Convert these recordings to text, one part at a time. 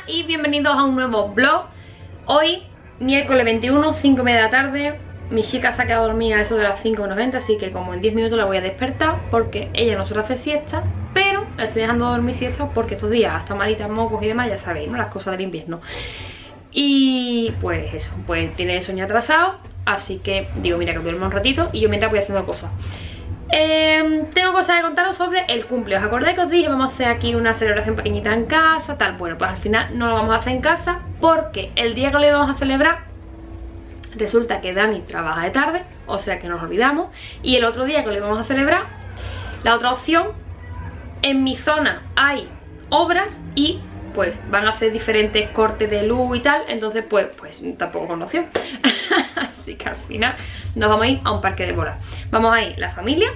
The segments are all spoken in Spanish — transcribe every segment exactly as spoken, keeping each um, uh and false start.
y bienvenidos a un nuevo vlog. Hoy, miércoles veintiuno, cinco y media de la tarde. Mi chica se ha quedado dormida a eso de las cinco menos veinte, así que como en diez minutos la voy a despertar porque ella no suele hacer siesta, pero la estoy dejando dormir siesta porque estos días hasta malita, mocos y demás, ya sabéis, ¿no? Las cosas del invierno. Y pues eso, pues tiene el sueño atrasado, así que digo, mira, que duerma un ratito y yo mientras voy haciendo cosas. Eh, tengo cosas que contaros sobre el cumple. ¿Os acordáis que os dije vamos a hacer aquí una celebración pequeñita en casa, tal? Bueno, pues al final no lo vamos a hacer en casa porque el día que lo íbamos a celebrar resulta que Dani trabaja de tarde, o sea que nos olvidamos. Y el otro día que lo íbamos a celebrar, la otra opción, en mi zona hay obras y pues van a hacer diferentes cortes de luz y tal, entonces pues, pues tampoco con opción. Así que al final nos vamos a ir a un parque de bolas. Vamos a ir la familia,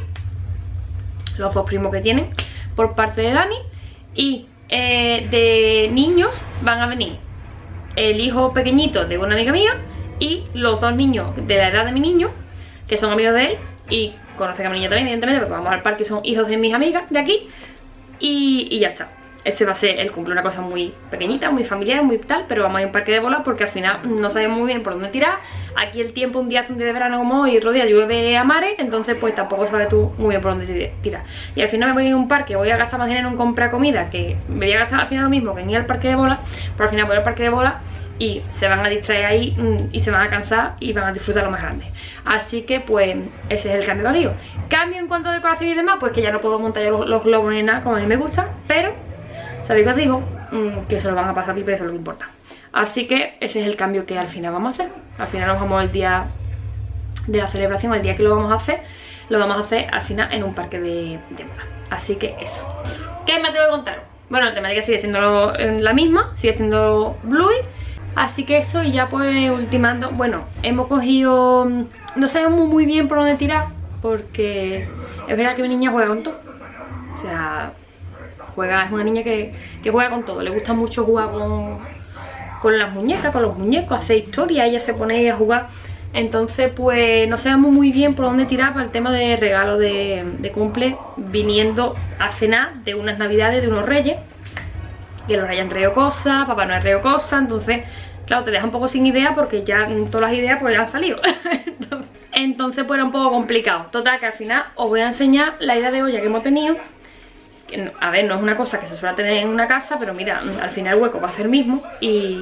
los dos primos que tienen por parte de Dani, y eh, de niños van a venir el hijo pequeñito de una amiga mía y los dos niños de la edad de mi niño, que son amigos de él y conocen a mi niña también, evidentemente, porque vamos al parque, son hijos de mis amigas de aquí, y, y ya está. Ese va a ser el cumple, una cosa muy pequeñita, muy familiar, muy tal, pero vamos a ir a un parque de bolas porque al final no sabemos muy bien por dónde tirar. Aquí el tiempo, un día hace un día de verano como hoy y otro día llueve a mares, entonces pues tampoco sabes tú muy bien por dónde tirar. Y al final me voy a ir a un parque, voy a gastar más dinero en comprar comida, que me voy a gastar al final lo mismo que en ir al parque de bolas, pero al final voy al parque de bolas y se van a distraer ahí mmm, y se van a cansar y van a disfrutar lo más grande. Así que pues ese es el cambio que digo. Cambio en cuanto a decoración y demás, pues que ya no puedo montar yo los, los globos ni nada como a mí me gusta, pero ¿sabéis que os digo? Mm, que se lo van a pasar pipa, eso es lo que importa. Así que ese es el cambio que al final vamos a hacer. Al final nos vamos el día de la celebración, el día que lo vamos a hacer, lo vamos a hacer al final en un parque de, de bolas. Así que eso. ¿Qué me tengo que contar? Bueno, la temática sigue siendo la misma, sigue siendo Bluey. Así que eso, y ya pues ultimando. Bueno, hemos cogido, no sabemos muy bien por dónde tirar, porque es verdad que mi niña juega con todo. O sea, juega, es una niña que, que juega con todo, le gusta mucho jugar con, con las muñecas, con los muñecos, hace historia, ella se pone ahí a jugar. Entonces pues no sabemos muy bien por dónde tirar para el tema de regalo de, de cumple, viniendo a cenar de unas navidades de unos reyes, que los reyes han traído cosas, papá no ha traído cosas, entonces claro, te deja un poco sin idea porque ya todas las ideas pues ya han salido. entonces, entonces pues era un poco complicado. Total, que al final os voy a enseñar la idea de olla que hemos tenido. A ver, no es una cosa que se suele tener en una casa, pero mira, al final el hueco va a ser el mismo y,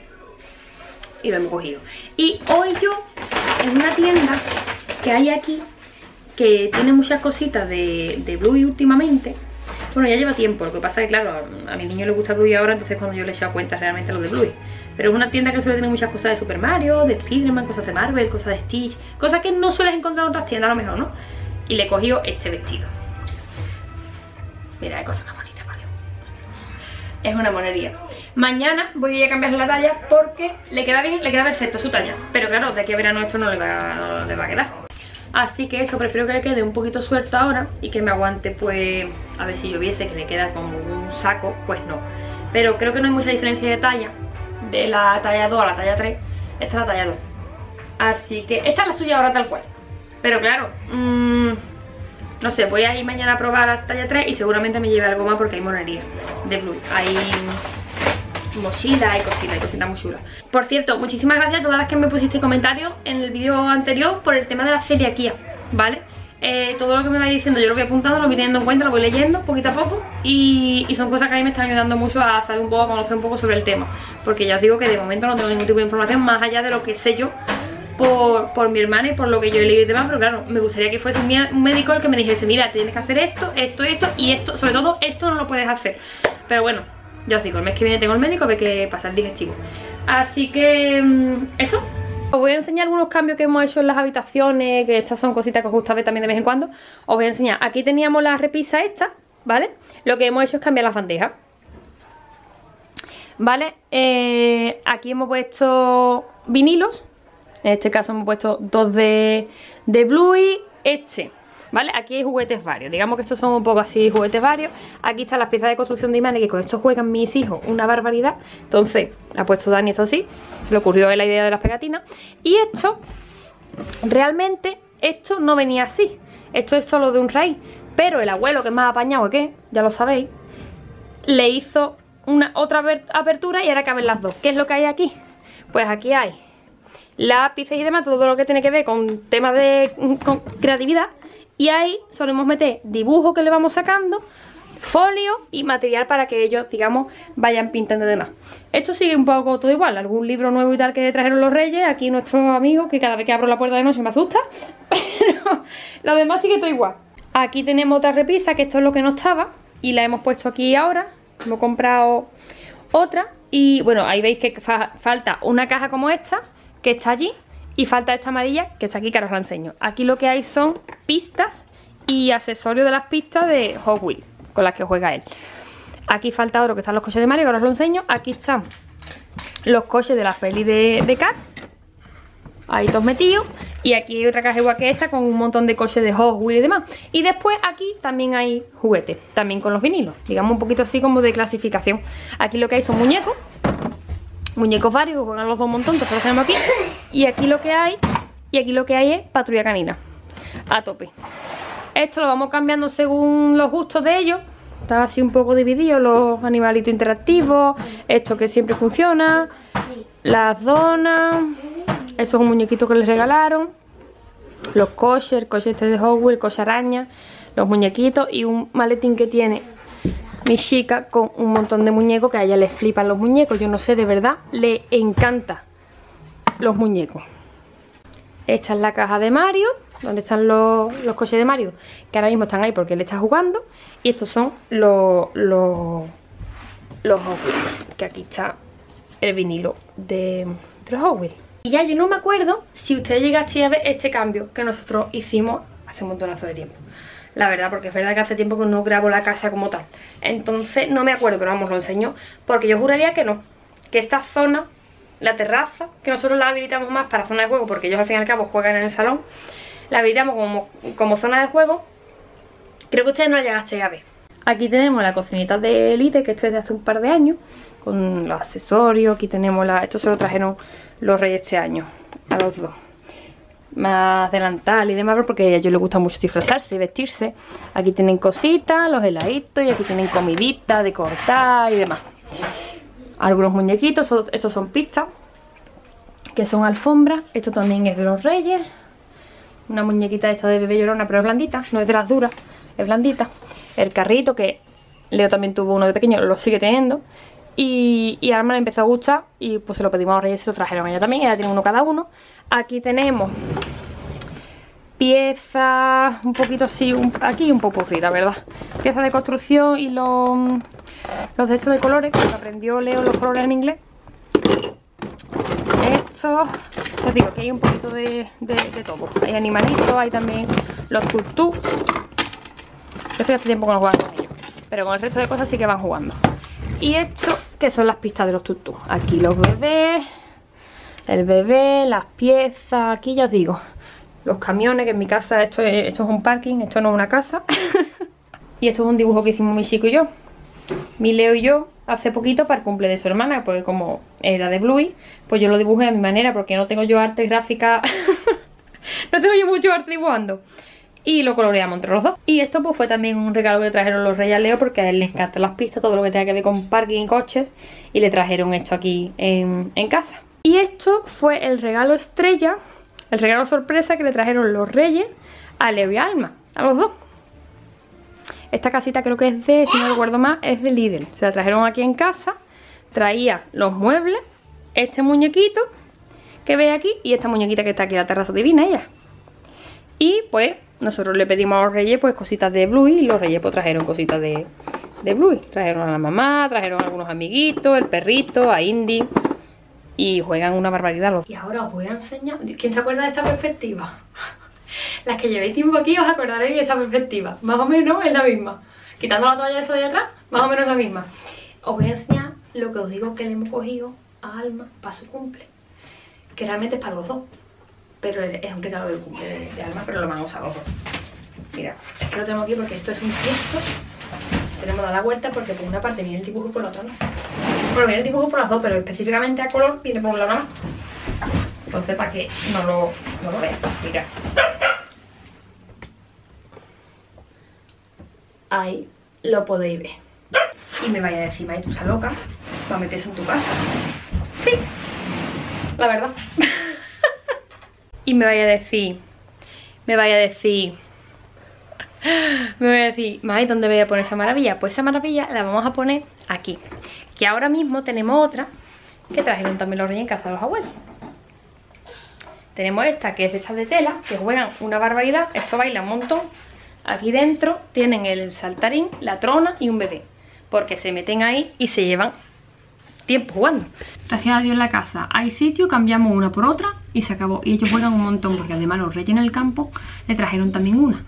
y lo hemos cogido. Y hoy yo, en una tienda que hay aquí, que tiene muchas cositas de, de Bluey últimamente, bueno, ya lleva tiempo, lo que pasa es que claro, a mi niño le gusta Bluey ahora, entonces cuando yo le he echado cuenta realmente lo de Bluey. Pero es una tienda que suele tener muchas cosas de Super Mario, de Spiderman, cosas de Marvel, cosas de Stitch, cosas que no sueles encontrar en otras tiendas a lo mejor, ¿no? Y le he cogido este vestido. Mira, qué cosa más bonita, por Dios. Es una monería. Mañana voy a ir a cambiarle la talla porque le queda bien, le queda perfecto su talla. Pero claro, de aquí a verano esto no le va, no le va a quedar. Así que eso, prefiero que le quede un poquito suelto ahora y que me aguante, pues, a ver si lloviese, que le queda como un saco, pues no. Pero creo que no hay mucha diferencia de talla, de la talla dos a la talla tres. Esta es la talla dos. Así que esta es la suya ahora tal cual. Pero claro, mmm, no sé, voy a ir mañana a probar la talla tres y seguramente me lleve algo más porque hay monería de Bluey. Hay mochila y cositas, y cositas muy chulas. Por cierto, muchísimas gracias a todas las que me pusisteis comentarios en el vídeo anterior por el tema de la celiaquía, ¿vale? Eh, todo lo que me vais diciendo yo lo voy apuntando, lo voy teniendo en cuenta, lo voy leyendo poquito a poco y, y son cosas que a mí me están ayudando mucho a saber un poco, a conocer un poco sobre el tema. Porque ya os digo que de momento no tengo ningún tipo de información más allá de lo que sé yo Por, por mi hermana y por lo que yo he leído y demás, pero claro, me gustaría que fuese un médico el que me dijese, mira, tienes que hacer esto, esto, esto y esto, sobre todo esto no lo puedes hacer. Pero bueno, ya os digo, el mes que viene tengo el médico, a ver qué pasa el digestivo. Así que, eso. Os voy a enseñar algunos cambios que hemos hecho en las habitaciones, que estas son cositas que os gusta ver también de vez en cuando. Os voy a enseñar, aquí teníamos la repisa esta, ¿vale? Lo que hemos hecho es cambiar las bandejas, ¿vale? Eh, aquí hemos puesto vinilos. En este caso hemos puesto dos de, de Bluey, este, ¿vale? Aquí hay juguetes varios, digamos que estos son un poco así juguetes varios. Aquí están las piezas de construcción de imanes, que con esto juegan mis hijos una barbaridad. Entonces, ha puesto Dani esto así, se le ocurrió la idea de las pegatinas. Y esto, realmente, esto no venía así. Esto es solo de un raíz, pero el abuelo, que es más apañado que, ya lo sabéis, le hizo una otra apertura y ahora caben las dos. ¿Qué es lo que hay aquí? Pues aquí hay lápices y demás, todo lo que tiene que ver con temas de con creatividad. Y ahí solemos meter dibujos que le vamos sacando, folio y material para que ellos, digamos, vayan pintando y demás. Esto sigue un poco todo igual, algún libro nuevo y tal que trajeron los reyes. Aquí nuestro amigo, que cada vez que abro la puerta de noche me asusta. Pero lo demás sigue todo igual. Aquí tenemos otra repisa, que esto es lo que no estaba y la hemos puesto aquí ahora. Hemos comprado otra y bueno, ahí veis que fa falta una caja como esta, que está allí, y falta esta amarilla, que está aquí, que ahora os la enseño. Aquí lo que hay son pistas y accesorios de las pistas de Hot Wheels con las que juega él. Aquí falta otro, que están los coches de Mario, que ahora os lo enseño. Aquí están los coches de las pelis de, de Cars, ahí todos metidos. Y aquí hay otra caja igual que esta, con un montón de coches de Hot Wheels y demás. Y después aquí también hay juguetes, también con los vinilos, digamos un poquito así como de clasificación. Aquí lo que hay son muñecos, muñecos varios, juegan los dos un montón, entonces los tenemos aquí. Y aquí lo que hay, y aquí lo que hay es patrulla canina, a tope. Esto lo vamos cambiando según los gustos de ellos. Está así un poco dividido, los animalitos interactivos, esto que siempre funciona, las donas, eso es un muñequito que les regalaron, los coches, el coche este de Hot Wheels, el coche araña, los muñequitos y un maletín que tiene mi chica con un montón de muñecos, que a ella les flipan los muñecos. Yo no sé, de verdad, le encanta los muñecos. Esta es la caja de Mario, donde están los, los coches de Mario, que ahora mismo están ahí porque él está jugando. Y estos son los, los, los Hot Wheels, que aquí está el vinilo de, de los Hot Wheels. Y ya yo no me acuerdo si ustedes llegasteis a ver este cambio que nosotros hicimos hace un montonazo de tiempo. La verdad, porque es verdad que hace tiempo que no grabo la casa como tal. Entonces no me acuerdo, pero vamos, lo enseño. Porque yo juraría que no, que esta zona, la terraza, que nosotros la habilitamos más para zona de juego, porque ellos al fin y al cabo juegan en el salón, la habilitamos como, como zona de juego. Creo que ustedes no la llegasteis a ver. Aquí tenemos la cocinita de Elite, que esto es de hace un par de años, con los accesorios. Aquí tenemos la... Esto se lo trajeron los reyes este año, a los dos. Más delantal y demás, porque a ellos les gusta mucho disfrazarse y vestirse. Aquí tienen cositas, los heladitos, y aquí tienen comidita de cortar y demás. Algunos muñequitos, estos son pistas, que son alfombras. Esto también es de los reyes. Una muñequita esta de bebé llorona, pero es blandita, no es de las duras, es blandita. El carrito, que Leo también tuvo uno de pequeño, lo sigue teniendo. Y, y a Alma le empezó a gustar y pues se lo pedimos a los reyes y se lo trajeron a ella también. Ella tiene uno cada uno. Aquí tenemos piezas un poquito así, un, aquí un poco frita, ¿verdad? Piezas de construcción y los, los de estos de colores, que aprendió Leo los colores en inglés. Esto, os digo que hay un poquito de, de, de todo. Hay animalitos, hay también los tutú. Eso ya hace tiempo que no juegan con ellos, pero con el resto de cosas sí que van jugando. Y esto, que son las pistas de los tutú. Aquí los bebés, el bebé, las piezas. Aquí ya os digo, los camiones, que en mi casa esto es, esto es un parking, esto no es una casa. Y esto es un dibujo que hicimos mi chico y yo, mi Leo y yo, hace poquito para el cumple de su hermana, porque como era de Bluey, pues yo lo dibujé a mi manera, porque no tengo yo arte gráfica. No tengo yo mucho arte dibujando. Y lo coloreamos entre los dos. Y esto pues fue también un regalo que le trajeron los reyes a Leo, porque a él le encantan las pistas, todo lo que tenga que ver con parking y coches. Y le trajeron esto aquí en, en casa. Y esto fue el regalo estrella, el regalo sorpresa que le trajeron los reyes a Leo y a Alma, a los dos. Esta casita creo que es de, si no recuerdo más, es de Lidl. Se la trajeron aquí en casa. Traía los muebles, este muñequito que veis aquí y esta muñequita que está aquí en la terraza divina, ella. Y pues nosotros le pedimos a los reyes pues cositas de Bluey, y los reyes pues trajeron cositas de, de Bluey. Trajeron a la mamá, trajeron a algunos amiguitos, el perrito, a Indy. Y juegan una barbaridad los... Y ahora os voy a enseñar... ¿Quién se acuerda de esta perspectiva? Las que llevéis tiempo aquí os acordaréis de esta perspectiva. Más o menos es la misma. Quitando la toalla esa de atrás, más o menos es la misma. Os voy a enseñar lo que os digo que le hemos cogido a Alma para su cumple. Que realmente es para los dos. Pero es un regalo del cumple de, de Alma, pero lo van a usar los dos. Mira, es que lo tengo aquí porque esto es un gesto. Tenemos que dar la vuelta porque por una parte viene el dibujo y por la otra no. Bueno, viene el dibujo por las dos, pero específicamente a color viene por un lado nada más. Entonces, para que no lo, no lo vean. Mira. Ahí lo podéis ver. Y me vaya a decir, May, tú estás loca para meterse en tu casa. Sí, la verdad. Y me vaya a decir, me vaya a decir, me voy a decir, May, ¿dónde voy a poner esa maravilla? Pues esa maravilla la vamos a poner aquí. Que ahora mismo tenemos otra que trajeron también los reyes en casa de los abuelos. Tenemos esta que es de estas de tela, que juegan una barbaridad. Esto baila un montón. Aquí dentro tienen el saltarín, la trona y un bebé, porque se meten ahí y se llevan tiempo jugando. Gracias a Dios en la casa hay sitio, cambiamos una por otra y se acabó. Y ellos juegan un montón, porque además los reyes en el campo le trajeron también una.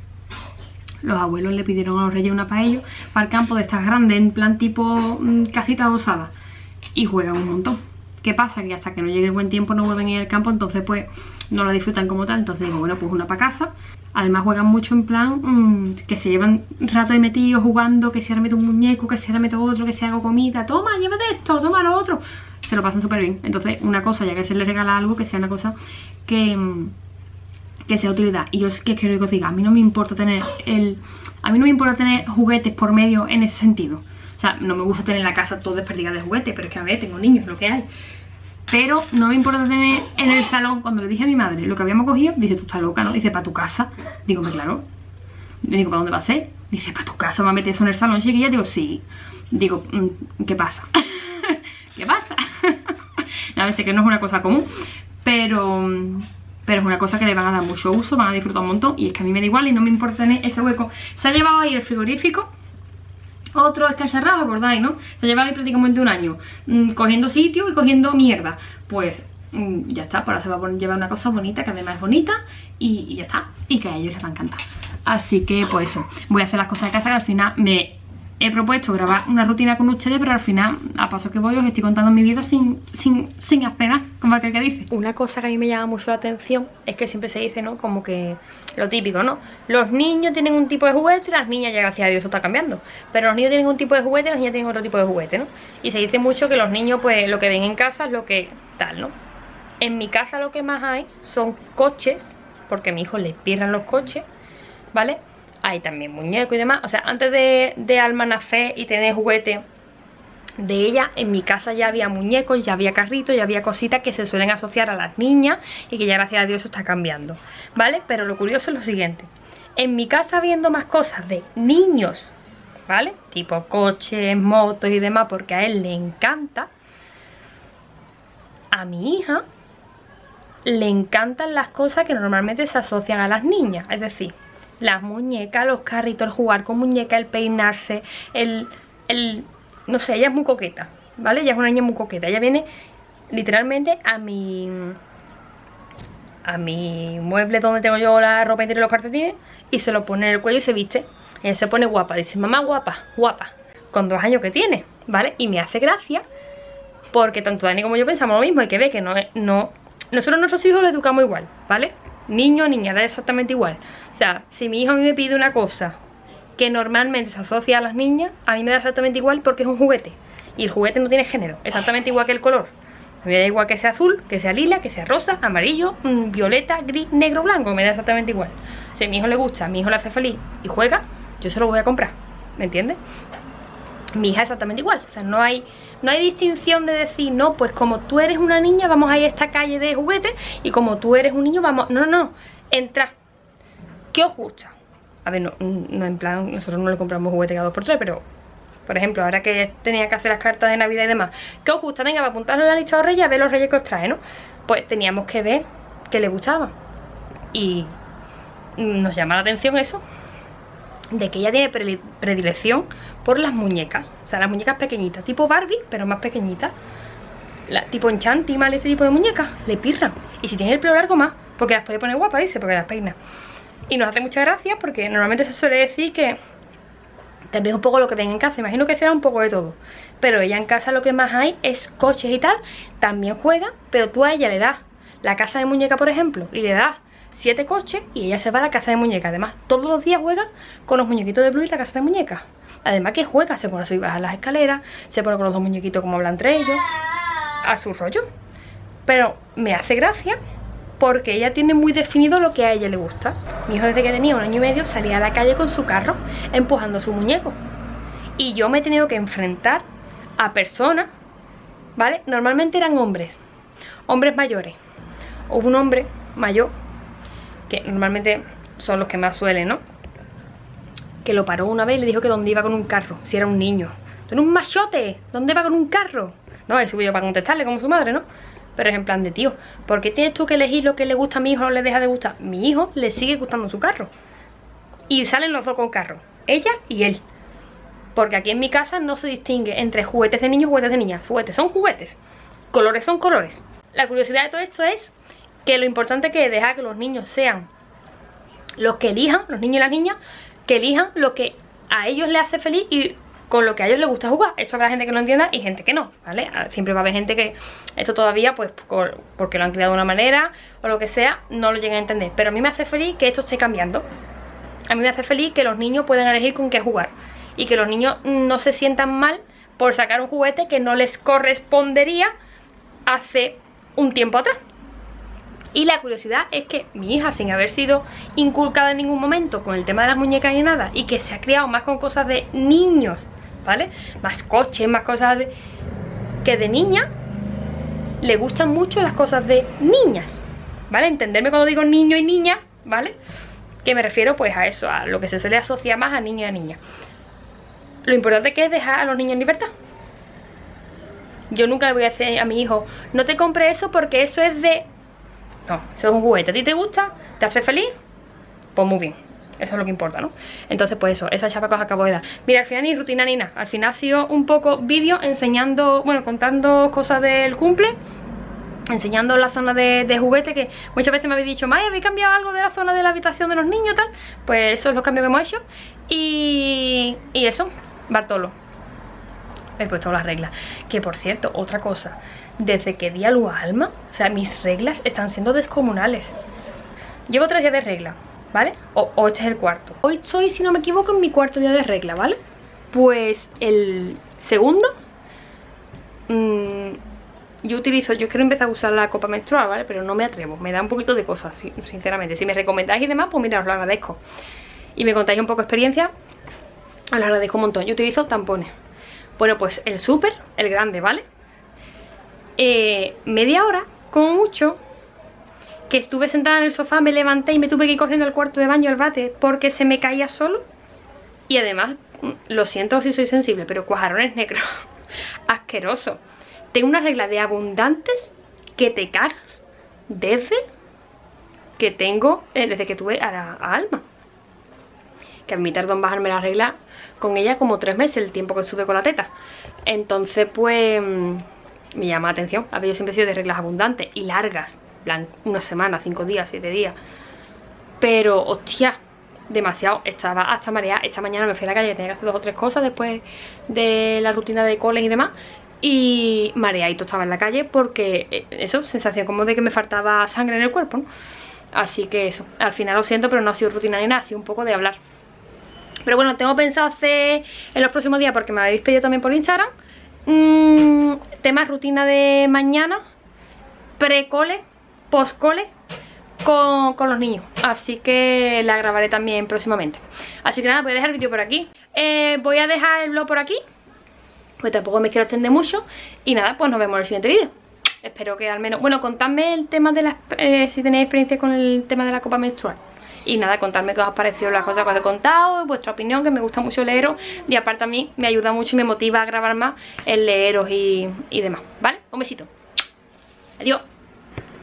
Los abuelos le pidieron a los reyes una para ellos, para el campo de estas grandes, en plan tipo mmm, casita adosada. Y juegan un montón. ¿Qué pasa? Que hasta que no llegue el buen tiempo no vuelven a ir al campo, entonces pues no la disfrutan como tal. Entonces digo, bueno, pues una para casa. Además juegan mucho en plan mmm, que se llevan rato ahí metidos jugando, que si ahora meto un muñeco, que si ahora meto otro, que si hago comida, toma, llévate esto, toma lo otro. Se lo pasan súper bien. Entonces una cosa, ya que se les regala algo, que sea una cosa que, que sea utilidad. Y yo es que quiero que os diga, a mí no me importa tener el, a mí no me importa tener juguetes por medio en ese sentido. O sea, no me gusta tener la casa todo desperdigada de juguetes, pero es que a ver, tengo niños, lo que hay. Pero no me importa tener en el salón, cuando le dije a mi madre lo que habíamos cogido, dice, tú estás loca, ¿no? Dice, ¿para tu casa? Digo, pues claro. Digo, ¿para dónde va a ser? Dice, ¿para tu casa? ¿Me va a meter eso en el salón, chiquilla? Digo, sí. Digo, ¿qué pasa? ¿Qué pasa? A veces que no es una cosa común, pero... pero es una cosa que le van a dar mucho uso, van a disfrutar un montón. Y es que a mí me da igual y no me importa tener ese hueco. Se ha llevado ahí el frigorífico. Otro escacharrado, ¿acordáis, no? Se lleva ahí prácticamente un año mmm, cogiendo sitio y cogiendo mierda. Pues mmm, ya está, ahora se va a poner, llevar una cosa bonita, que además es bonita. Y, y ya está, y que a ellos les va a encantar. Así que pues eso, voy a hacer las cosas de casa, que al final me he propuesto grabar una rutina con ustedes, pero al final, a paso que voy, os estoy contando mi vida sin, sin, sin apenas, como aquel que dice. Una cosa que a mí me llama mucho la atención es que siempre se dice, ¿no? Como que lo típico, ¿no? Los niños tienen un tipo de juguete y las niñas, ya gracias a Dios eso está cambiando. Pero los niños tienen un tipo de juguete y las niñas tienen otro tipo de juguete, ¿no? Y se dice mucho que los niños, pues, lo que ven en casa es lo que tal, ¿no? En mi casa lo que más hay son coches, porque a mi hijo le pierdan los coches, ¿vale? Hay también muñecos y demás. O sea, antes de, de Alma nacer y tener juguete de ella, en mi casa ya había muñecos, ya había carritos, ya había cositas que se suelen asociar a las niñas y que ya gracias a Dios eso está cambiando, ¿vale? Pero lo curioso es lo siguiente. En mi casa viendo más cosas de niños, ¿vale? Tipo coches, motos y demás, porque a él le encanta. A mi hija le encantan las cosas que normalmente se asocian a las niñas, es decir, las muñecas, los carritos, el jugar con muñecas, el peinarse, el, el... no sé, ella es muy coqueta, ¿vale? Ella es una niña muy coqueta. Ella viene literalmente a mi... a mi mueble donde tengo yo la ropa interior y los calcetines y se lo pone en el cuello y se viste. Ella se pone guapa, dice, mamá guapa, guapa, con dos años que tiene, ¿vale? Y me hace gracia porque tanto Dani como yo pensamos lo mismo. Hay que ver que no es... no... nosotros a nuestros hijos los educamos igual, ¿vale? Niño o niña, da exactamente igual. O sea, si mi hijo a mí me pide una cosa que normalmente se asocia a las niñas, a mí me da exactamente igual porque es un juguete. Y el juguete no tiene género, exactamente igual que el color. Me da igual que sea azul, que sea lila, que sea rosa, amarillo, mmm, violeta, gris, negro, blanco. Me da exactamente igual. Si a mi hijo le gusta, a mi hijo le hace feliz y juega, yo se lo voy a comprar, ¿me entiendes? Mi hija es exactamente igual. O sea, no hay... no hay distinción de decir, no, pues como tú eres una niña vamos a ir a esta calle de juguetes y como tú eres un niño vamos... No, no, no, entra. ¿Qué os gusta? A ver, no, no en plan, nosotros no le compramos juguete cada dos por tres, pero... por ejemplo, ahora que tenía que hacer las cartas de Navidad y demás, ¿qué os gusta? Venga, para apuntarlo en la lista de reyes, a ver los reyes que os trae, ¿no? Pues teníamos que ver qué le gustaba. Y nos llama la atención eso, de que ella tiene predilección por las muñecas. O sea, las muñecas pequeñitas, tipo Barbie, pero más pequeñitas, la, tipo Enchanti, mal, este tipo de muñecas, le pirran. Y si tiene el pelo largo más, porque las puede poner guapas, dice, porque las peina. Y nos hace mucha gracia porque normalmente se suele decir que también un poco lo que ven en casa, imagino que será un poco de todo. Pero ella en casa lo que más hay es coches y tal, también juega, pero tú a ella le das la casa de muñeca, por ejemplo, y le das siete coches y ella se va a la casa de muñeca. Además, todos los días juega con los muñequitos de Blue y la casa de muñeca. Además que juega, se pone a subir y bajar las escaleras, se pone con los dos muñequitos como hablan entre ellos, a su rollo. Pero me hace gracia porque ella tiene muy definido lo que a ella le gusta. Mi hijo desde que tenía un año y medio salía a la calle con su carro empujando su muñeco. Y yo me he tenido que enfrentar a personas, ¿vale? Normalmente eran hombres, hombres mayores. Hubo un hombre mayor, que normalmente son los que más suelen, ¿no? Que lo paró una vez y le dijo que dónde iba con un carro, si era un niño. ¡Tú eres un machote! ¿Dónde va con un carro? No, eso fui yo para contestarle como su madre, ¿no? Pero es en plan de, tío, ¿por qué tienes tú que elegir lo que le gusta a mi hijo o le deja de gustar? Mi hijo le sigue gustando su carro. Y salen los dos con carro, ella y él. Porque aquí en mi casa no se distingue entre juguetes de niños y juguetes de niñas. Juguetes son juguetes, colores son colores. La curiosidad de todo esto es que lo importante que es dejar que los niños sean los que elijan, los niños y las niñas, que elijan lo que a ellos les hace feliz y con lo que a ellos les gusta jugar. Esto habrá gente que lo entienda y gente que no, ¿vale? Siempre va a haber gente que esto todavía, pues por, porque lo han criado de una manera o lo que sea, no lo llega a entender. Pero a mí me hace feliz que esto esté cambiando. A mí me hace feliz que los niños puedan elegir con qué jugar y que los niños no se sientan mal por sacar un juguete que no les correspondería hace un tiempo atrás. Y la curiosidad es que mi hija, sin haber sido inculcada en ningún momento con el tema de las muñecas ni nada, y que se ha criado más con cosas de niños, ¿vale? Más coches, más cosas así, que de niña le gustan mucho las cosas de niñas, ¿vale? Entenderme cuando digo niño y niña, ¿vale? Que me refiero pues a eso, a lo que se suele asociar más a niño y a niña. Lo importante que es dejar a los niños en libertad. Yo nunca le voy a decir a mi hijo, no te compre eso porque eso es de... No, eso es un juguete. ¿A ti te gusta? ¿Te hace feliz? Pues muy bien. Eso es lo que importa, ¿no? Entonces pues eso, esa chapa que os acabo de dar. Mira, al final ni rutina ni nada. Al final ha sido un poco vídeo enseñando, bueno, contando cosas del cumple, enseñando la zona de, de juguete, que muchas veces me habéis dicho, May, ¿habéis cambiado algo de la zona de la habitación de los niños tal? Pues eso es los cambios que hemos hecho. Y, y eso, Bartolo. He puesto las reglas. Que por cierto, otra cosa, desde que di a luz a Alma, o sea, mis reglas están siendo descomunales. Llevo tres días de regla, ¿vale? O, o este es el cuarto. Hoy estoy, si no me equivoco, en mi cuarto día de regla, ¿vale? Pues el segundo, mmm, yo utilizo, yo quiero empezar a usar la copa menstrual, ¿vale? Pero no me atrevo, me da un poquito de cosas, sinceramente. Si me recomendáis y demás, pues mira, os lo agradezco. Y me contáis un poco de experiencia, os lo agradezco un montón. Yo utilizo tampones. Bueno, pues el súper, el grande, ¿vale? Eh, media hora, como mucho, que estuve sentada en el sofá, me levanté y me tuve que ir corriendo al cuarto de baño al bate porque se me caía solo. Y además, lo siento si soy sensible, pero cuajarones negros. Asqueroso. Tengo una regla de abundantes que te cagas desde que tengo, eh, desde que tuve a, la, a Alma. Que a mí tardó en bajarme la regla con ella como tres meses, el tiempo que estuve con la teta. Entonces pues me llama la atención. A ver, yo siempre he sido de reglas abundantes y largas, plan una semana, cinco días, siete días. Pero hostia, demasiado, estaba hasta mareada. Esta mañana me fui a la calle, tenía que hacer dos o tres cosas después de la rutina de coles y demás, y mareadito estaba en la calle porque eso, sensación como de que me faltaba sangre en el cuerpo, ¿no? Así que eso, al final lo siento, pero no ha sido rutina ni nada, ha sido un poco de hablar. Pero bueno, tengo pensado hacer en los próximos días, porque me habéis pedido también por Instagram, mmm, tema rutina de mañana, pre-cole, post-cole, con, con los niños. Así que la grabaré también próximamente. Así que nada, voy a dejar el vídeo por aquí. Eh, voy a dejar el vlog por aquí, pues tampoco me quiero extender mucho. Y nada, pues nos vemos en el siguiente vídeo. Espero que al menos... Bueno, contadme el tema de las... Eh, si tenéis experiencia con el tema de la copa menstrual. Y nada, contadme qué os ha parecido las cosas que os he contado, vuestra opinión, que me gusta mucho leeros. Y aparte a mí me ayuda mucho y me motiva a grabar más el leeros y, y demás, ¿vale? Un besito. Adiós.